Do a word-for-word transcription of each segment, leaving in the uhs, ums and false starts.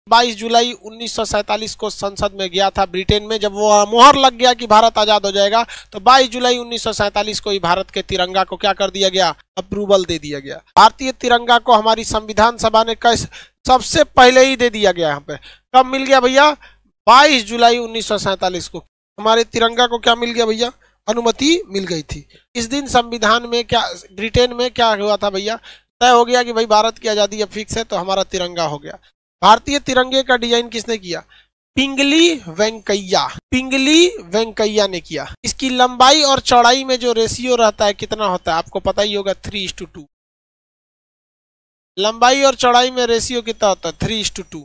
बाईस जुलाई उन्नीस सौ सैंतालीस को संसद में गया था ब्रिटेन में। जब वो मोहर लग गया कि भारत आजाद हो जाएगा, तो बाईस जुलाई उन्नीस सौ सैंतालीस को ही भारत के तिरंगा को क्या कर दिया गया, अप्रूवल दे दिया गया। भारतीय तिरंगा को हमारी संविधान सभा ने कैसे सबसे पहले ही दे दिया गया। यहाँ पे कब मिल गया भैया, बाईस जुलाई उन्नीस सौ सैंतालीस को हमारे तिरंगा को क्या मिल गया भैया, अनुमति मिल गई थी। इस दिन संविधान में क्या, ब्रिटेन में क्या हुआ था भैया, तय हो गया कि भाई भारत की आजादी अब फिक्स है, तो हमारा तिरंगा हो गया। भारतीय तिरंगे का डिजाइन किसने किया, पिंगली वेंकैया, पिंगली वेंकैया ने किया। इसकी लंबाई और चौड़ाई में जो रेशियो रहता है कितना होता है, आपको पता ही होगा, थ्री इज टू टू। लंबाई और चौड़ाई में रेशियो कितना होता है, थ्री इज टू टू।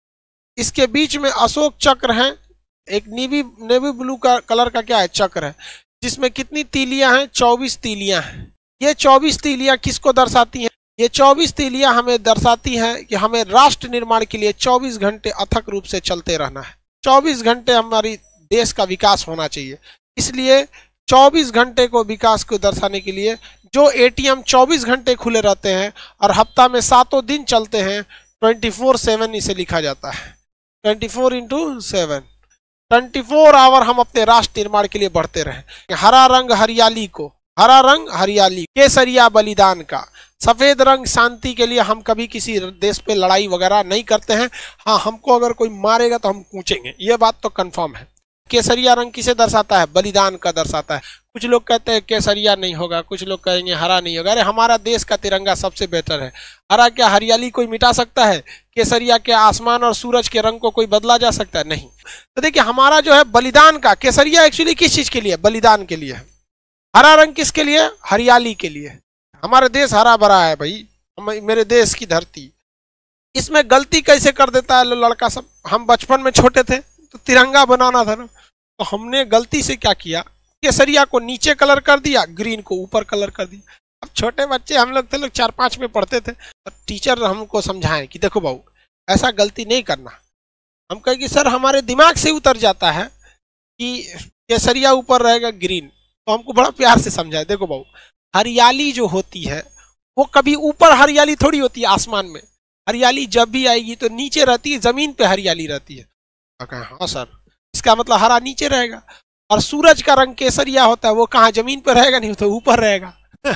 इसके बीच में अशोक चक्र है, एक नेवी नेवी ब्लू का कलर का क्या है, चक्र है, जिसमें कितनी तीलियां हैं, चौबीस तीलियां हैं। ये चौबीस तीलियां किसको दर्शाती हैं, ये चौबीस तीलियां हमें दर्शाती हैं कि हमें राष्ट्र निर्माण के लिए चौबीस घंटे अथक रूप से चलते रहना है। चौबीस घंटे हमारी देश का विकास होना चाहिए। इसलिए चौबीस घंटे को विकास को दर्शाने के लिए जो एटीएम चौबीस घंटे खुले रहते हैं और हफ्ता में सातों दिन चलते हैं, ट्वेंटी फोर सेवन इसे लिखा जाता है, twenty four into seven, twenty four hour हम अपने राष्ट्र निर्माण के लिए बढ़ते रहें। हरा रंग हरियाली को, हरा रंग हरियाली, केसरिया बलिदान का, सफेद रंग शांति के लिए, हम कभी किसी देश पे लड़ाई वगैरह नहीं करते हैं। हाँ, हमको अगर कोई मारेगा तो हम कूचेंगे, ये बात तो कंफर्म है। केसरिया रंग किसे दर्शाता है, बलिदान का दर्शाता है। कुछ लोग कहते हैं केसरिया नहीं होगा, कुछ लोग कहेंगे हरा नहीं होगा। अरे हमारा देश का तिरंगा सबसे बेहतर है। हरा क्या हरियाली कोई मिटा सकता है, केसरिया के आसमान और सूरज के रंग को कोई बदला जा सकता है, नहीं। तो देखिए हमारा जो है बलिदान का, केसरिया एक्चुअली किस चीज के लिए, बलिदान के लिए है। हरा रंग किसके लिए, हरियाली के लिए। हमारा देश हरा भरा है भाई, मेरे देश की धरती। इसमें गलती कैसे कर देता है लड़का सब। हम बचपन में छोटे थे तो तिरंगा बनाना था ना, तो हमने गलती से क्या किया, केसरिया को नीचे कलर कर दिया, ग्रीन को ऊपर कलर कर दिया। अब छोटे बच्चे हम लोग थे, लोग चार पांच में पढ़ते थे, तो टीचर हमको समझाएं कि देखो बाबू ऐसा गलती नहीं करना। हम कहें कि सर हमारे दिमाग से उतर जाता है कि केसरिया ऊपर रहेगा, ग्रीन। तो हमको बड़ा प्यार से समझाए, देखो बाबू हरियाली जो होती है वो कभी ऊपर हरियाली थोड़ी होती है आसमान में। हरियाली जब भी आएगी तो नीचे रहती है, जमीन पे हरियाली रहती है। हाँ सर, इसका मतलब हरा नीचे रहेगा। और सूरज का रंग केसरिया होता है, वो कहाँ जमीन पर रहेगा, नहीं तो ऊपर रहेगा।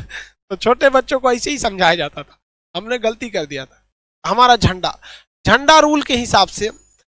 तो छोटे बच्चों को ऐसे ही समझाया जाता था, हमने गलती कर दिया था। हमारा झंडा, झंडा रूल के हिसाब से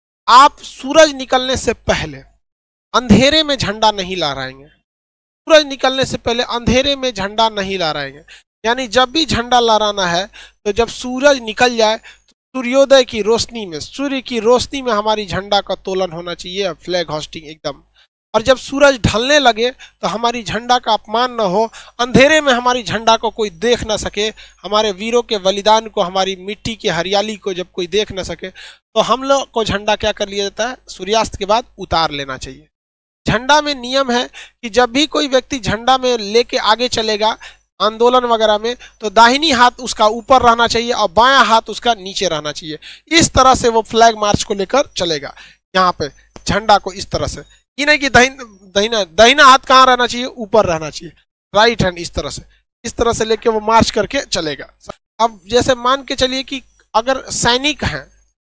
आप सूरज निकलने से पहले अंधेरे में झंडा नहीं लहराएंगे। सूरज निकलने से पहले अंधेरे में झंडा नहीं लहराएंगे। यानी जब भी झंडा लहराना है तो जब सूरज निकल जाए तो सूर्योदय की रोशनी में, सूर्य की रोशनी में हमारी झंडा का तोलन होना चाहिए, फ्लैग होस्टिंग एकदम। और जब सूरज ढलने लगे तो हमारी झंडा का अपमान न हो, अंधेरे में हमारी झंडा को कोई देख न सके, हमारे वीरों के बलिदान को, हमारी मिट्टी की हरियाली को जब कोई देख न सके, तो हम लोग को झंडा क्या कर लिया जाता है, सूर्यास्त के बाद उतार लेना चाहिए। झंडा में नियम है कि जब भी कोई व्यक्ति झंडा में लेके आगे चलेगा आंदोलन वगैरह में, तो दाहिनी हाथ उसका ऊपर रहना चाहिए और बायां हाथ उसका नीचे रहना चाहिए। इस तरह से वो फ्लैग मार्च को लेकर चलेगा। यहाँ पे झंडा को इस तरह से, ये नहीं कि दाहिना दाहिना हाथ कहाँ रहना चाहिए, ऊपर रहना चाहिए, राइट हैंड इस तरह से, इस तरह से लेके वो मार्च करके चलेगा। अब जैसे मान के चलिए कि अगर सैनिक हैं,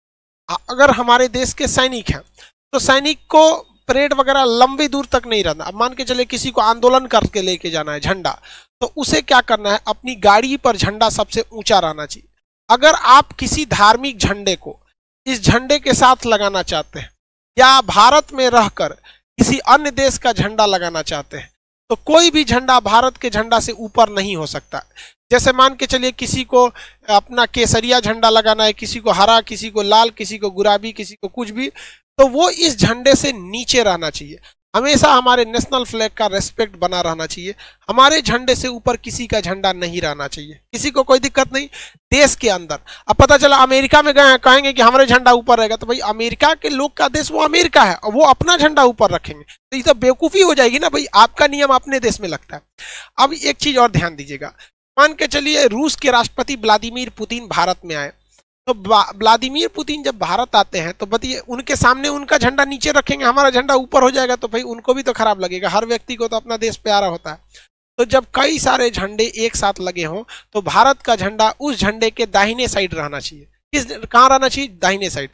अगर हमारे देश के सैनिक हैं, तो सैनिक को परेड वगैरह लंबी दूर तक नहीं रहना। अब मान के चले किसी को आंदोलन करके लेके जाना है झंडा, तो उसे क्या करना है, अपनी गाड़ी पर झंडा सबसे ऊंचा रहना चाहिए। अगर आप किसी धार्मिक झंडे को इस झंडे के साथ लगाना चाहते हैं या भारत में रहकर किसी अन्य देश का झंडा लगाना चाहते हैं, तो कोई भी झंडा भारत के झंडा से ऊपर नहीं हो सकता। जैसे मान के चलिए किसी को अपना केसरिया झंडा लगाना है, किसी को हरा, किसी को लाल, किसी को गुलाबी, किसी को कुछ भी, तो वो इस झंडे से नीचे रहना चाहिए। हमेशा हमारे नेशनल फ्लैग का रेस्पेक्ट बना रहना चाहिए। हमारे झंडे से ऊपर किसी का झंडा नहीं रहना चाहिए, किसी को कोई दिक्कत नहीं। देश के अंदर अब पता चला अमेरिका में गए हैं, कहेंगे कि हमारे झंडा ऊपर रहेगा, तो भाई अमेरिका के लोग का देश वो अमेरिका है और वो अपना झंडा ऊपर रखेंगे, तो ये तो बेवकूफ़ी हो जाएगी ना भाई। आपका नियम अपने देश में लगता है। अब एक चीज और ध्यान दीजिएगा, मान के चलिए रूस के राष्ट्रपति व्लादिमीर पुतिन भारत में आए, तो व्लादिमीर पुतिन जब भारत आते हैं तो बताइए उनके सामने उनका झंडा नीचे रखेंगे, हमारा झंडा ऊपर हो जाएगा, तो भाई उनको भी तो खराब लगेगा। हर व्यक्ति को तो अपना देश प्यारा होता है। तो जब कई सारे झंडे एक साथ लगे हों तो भारत का झंडा उस झंडे के दाहिने साइड रहना चाहिए। किस कहाँ रहना चाहिए, दाहिने साइड।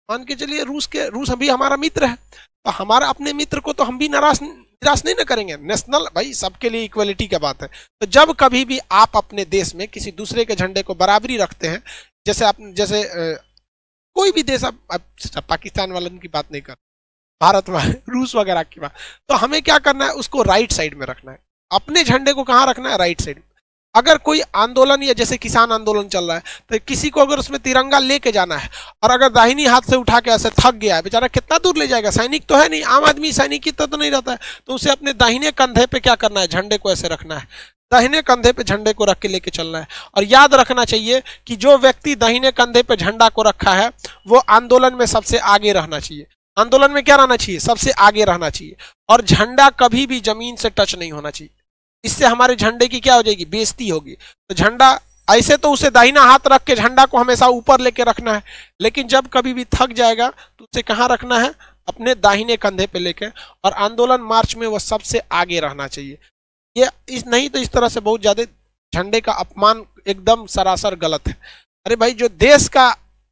मान के चलिए रूस के रूस अभी हमारा मित्र है, तो हमारा अपने मित्र को तो हम भी नाराज निराश नहीं ना करेंगे। नेशनल भाई सबके लिए इक्वलिटी की बात है। तो जब कभी भी आप अपने देश में किसी दूसरे के झंडे को बराबरी रखते हैं, जैसे आप जैसे आ, कोई भी देश, आप, आप पाकिस्तान वालों की बात नहीं कर, भारत वाले, रूस वगैरह की बात, तो हमें क्या करना है, उसको राइट साइड में रखना है। अपने झंडे को कहाँ रखना है, राइट साइड में। अगर कोई आंदोलन या जैसे किसान आंदोलन चल रहा है, तो किसी को अगर उसमें तिरंगा लेके जाना है और अगर दाहिनी हाथ से उठा के ऐसे थक गया है, बेचारा कितना दूर ले जाएगा, सैनिक तो है नहीं, आम आदमी सैनिक की तो, तो नहीं रहता है, तो उसे अपने दाहिने कंधे पे क्या करना है, झंडे को ऐसे रखना है, दाहिने कंधे पे झंडे को रख के लेके चलना है। और याद रखना चाहिए कि जो व्यक्ति दाहिने कंधे पे झंडा को रखा है वो आंदोलन में सबसे आगे रहना चाहिए। आंदोलन में क्या रहना चाहिए, सबसे आगे रहना चाहिए। और झंडा कभी भी जमीन से टच नहीं होना चाहिए, इससे हमारे झंडे की क्या हो जाएगी, बेइज्जती होगी। तो झंडा ऐसे तो उसे दाहिना हाथ रख के झंडा को हमेशा ऊपर लेके रखना है, लेकिन जब कभी भी थक जाएगा तो उसे कहाँ रखना है, अपने दाहिने कंधे पे लेके, और आंदोलन मार्च में वह सबसे आगे रहना चाहिए। ये इस नहीं तो इस तरह से बहुत ज्यादा झंडे का अपमान एकदम सरासर गलत है। अरे भाई, जो देश का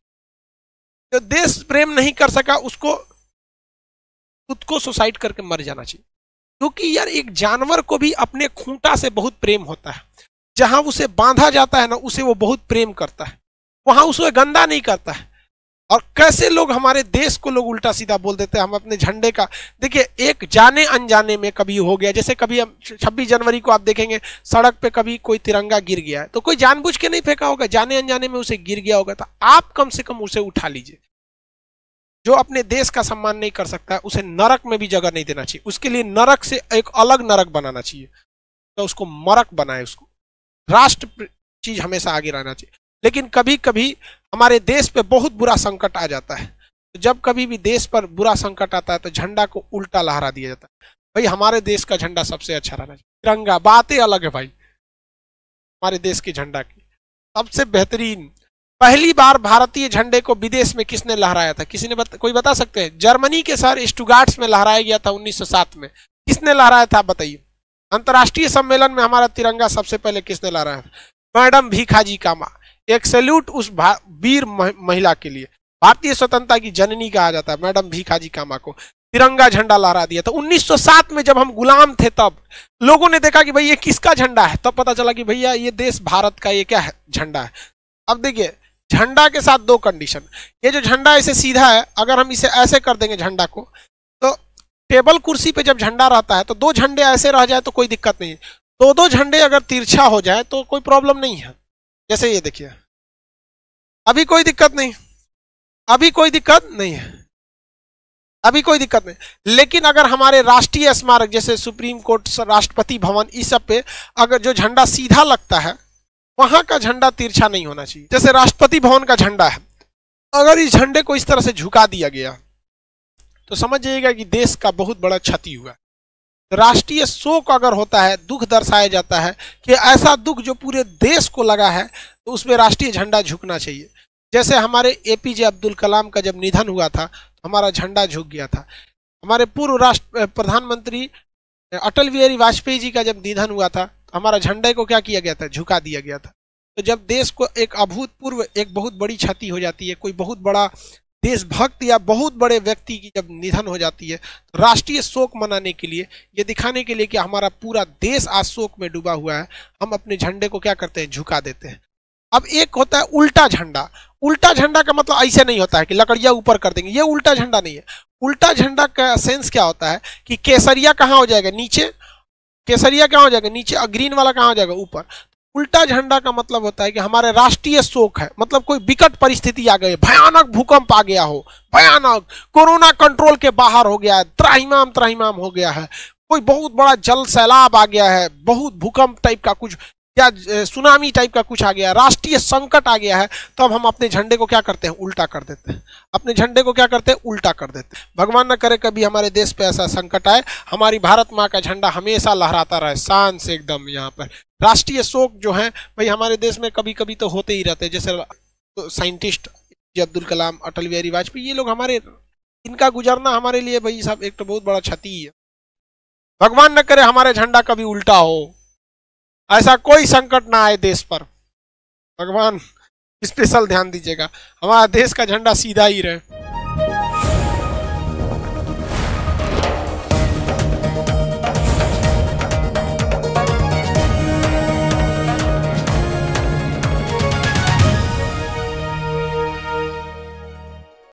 जो देश प्रेम नहीं कर सका उसको खुद को सुसाइड करके मर जाना चाहिए, क्योंकि यार एक जानवर को भी अपने खूंटा से बहुत प्रेम होता है। जहां उसे बांधा जाता है ना, उसे वो बहुत प्रेम करता है, वहां उसे गंदा नहीं करता है। और कैसे लोग हमारे देश को लोग उल्टा सीधा बोल देते हैं। हम अपने झंडे का देखिए, एक जाने अनजाने में कभी हो गया, जैसे कभी हम छब्बीस जनवरी को आप देखेंगे सड़क पे कभी कोई तिरंगा गिर गया है, तो कोई जानबूझ के नहीं फेंका होगा, जाने अनजाने में उसे गिर गया होगा, तो आप कम से कम उसे उठा लीजिए। जो अपने देश का सम्मान नहीं कर सकता है उसे नरक में भी जगह नहीं देना चाहिए, उसके लिए नरक से एक अलग नरक बनाना चाहिए, तो उसको मरक बनाए, उसको राष्ट्र चीज हमेशा आगे रहना चाहिए। लेकिन कभी कभी हमारे देश पे बहुत बुरा संकट आ जाता है, तो जब कभी भी देश पर बुरा संकट आता है तो झंडा को उल्टा लहरा दिया जाता है। भाई हमारे देश का झंडा सबसे अच्छा रहना चाहिए, तिरंगा बातें अलग है भाई, हमारे देश के झंडा की सबसे बेहतरीन। पहली बार भारतीय झंडे को विदेश में किसने लहराया था, किसी ने बता, कोई बता सकते हैं? जर्मनी के शहर स्टुगार्ट्स में लहराया गया था उन्नीस सौ सात में। किसने लहराया था बताइए? अंतर्राष्ट्रीय सम्मेलन में हमारा तिरंगा सबसे पहले किसने लहराया था? मैडम भीखाजी कामा। एक सैल्यूट उस वीर महिला के लिए, भारतीय स्वतंत्रता की जननी कहा जाता है मैडम भीखाजी कामा को। तिरंगा झंडा लहरा दिया था उन्नीस सौ सात में, जब हम गुलाम थे तब लोगों ने देखा कि भाई ये किसका झंडा है, तब पता चला कि भैया ये देश भारत का ये क्या है, झंडा है। अब देखिए झंडा के साथ दो कंडीशन, ये जो झंडा ऐसे सीधा है, अगर हम इसे ऐसे कर देंगे झंडा को, तो टेबल कुर्सी पे जब झंडा रहता है तो दो झंडे ऐसे रह जाए तो कोई दिक्कत नहीं है, दो दो झंडे अगर तिरछा हो जाए तो कोई प्रॉब्लम नहीं है। जैसे ये देखिए, अभी कोई दिक्कत नहीं, अभी कोई दिक्कत नहीं है, अभी कोई दिक्कत नहीं। लेकिन अगर हमारे राष्ट्रीय स्मारक जैसे सुप्रीम कोर्ट, राष्ट्रपति भवन, इस सब पे अगर जो झंडा सीधा लगता है वहां का झंडा तिरछा नहीं होना चाहिए। जैसे राष्ट्रपति भवन का झंडा है, अगर इस झंडे को इस तरह से झुका दिया गया तो समझ जाइएगा कि देश का बहुत बड़ा क्षति हुआ। राष्ट्रीय शोक अगर होता है, दुख दर्शाया जाता है कि ऐसा दुख जो पूरे देश को लगा है, तो उसमें राष्ट्रीय झंडा झुकना चाहिए। जैसे हमारे एपीजे अब्दुल कलाम का जब निधन हुआ था तो हमारा झंडा झुक गया था। हमारे पूर्व राष्ट्र प्रधानमंत्री अटल बिहारी वाजपेयी जी का जब निधन हुआ था तो हमारा झंडे को क्या किया गया था, झुका दिया गया था। तो जब देश को एक अभूतपूर्व एक बहुत बड़ी क्षति हो जाती है, कोई बहुत बड़ा देशभक्त या बहुत बड़े व्यक्ति की जब निधन हो जाती है, तो राष्ट्रीय शोक मनाने के लिए, ये दिखाने के लिए कि हमारा पूरा देश आज शोक में डूबा हुआ है, हम अपने झंडे को क्या करते हैं, झुका देते हैं। अब एक होता है उल्टा झंडा। उल्टा झंडा का मतलब ऐसे नहीं होता है कि लकड़ियां ऊपर कर देंगे, ये उल्टा झंडा नहीं है। उल्टा झंडा का सेंस क्या होता है कि केसरिया कहाँ हो जाएगा, नीचे, केसरिया कहाँ हो जाएगा नीचे, और ग्रीन वाला कहाँ हो जाएगा, ऊपर। उल्टा झंडा का मतलब होता है कि हमारे राष्ट्रीय शोक है, मतलब कोई विकट परिस्थिति आ गई, भयानक भूकंप आ गया हो, भयानक कोरोना कंट्रोल के बाहर हो गया है, त्राहिमाम त्राहिमाम हो गया है, कोई बहुत बड़ा जल सैलाब आ गया है, बहुत भूकंप टाइप का कुछ या सुनामी टाइप का कुछ आ गया, राष्ट्रीय संकट आ गया है, तो अब हम अपने झंडे को क्या करते हैं, उल्टा कर देते हैं। अपने झंडे को क्या करते हैं, उल्टा कर देते हैं। भगवान न करे कभी हमारे देश पे ऐसा संकट आए, हमारी भारत माँ का झंडा हमेशा लहराता रहे शान से एकदम। यहाँ पर राष्ट्रीय शोक जो है भाई हमारे देश में कभी कभी तो होते ही रहते हैं, जैसे तो साइंटिस्ट अब्दुल कलाम, अटल बिहारी वाजपेयी, ये लोग हमारे, इनका गुजरना हमारे लिए भाई साहब एक तो बहुत बड़ा क्षति है। भगवान न करे हमारे झंडा कभी उल्टा हो, ऐसा कोई संकट ना आए देश पर, भगवान स्पेशल ध्यान दीजिएगा, हमारा देश का झंडा सीधा ही रहे।